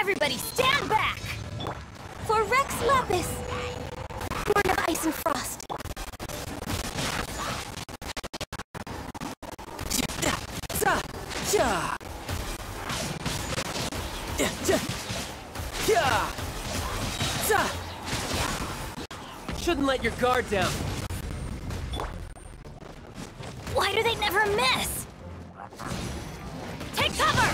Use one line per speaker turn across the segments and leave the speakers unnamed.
Everybody stand back! For Rex Lapis, born of ice and frost.
Shouldn't let your guard down.
Why do they never miss? Take cover!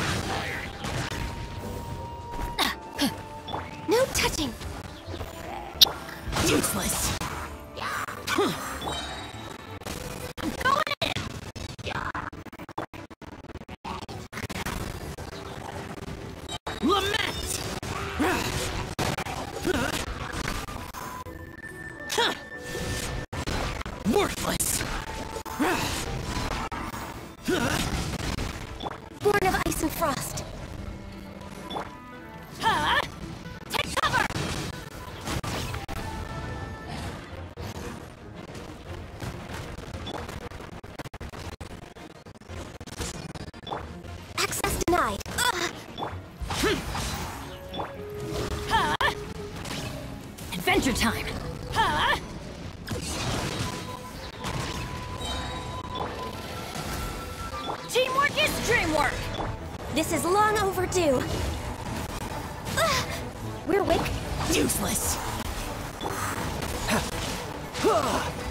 No touching!
Useless!
I'm going in!
Lament! Worthless!
Born of ice and frost. Huh? Take cover! Access denied. Huh? Adventure time. Huh? Teamwork is dreamwork! This is long overdue. We're weak.
Useless!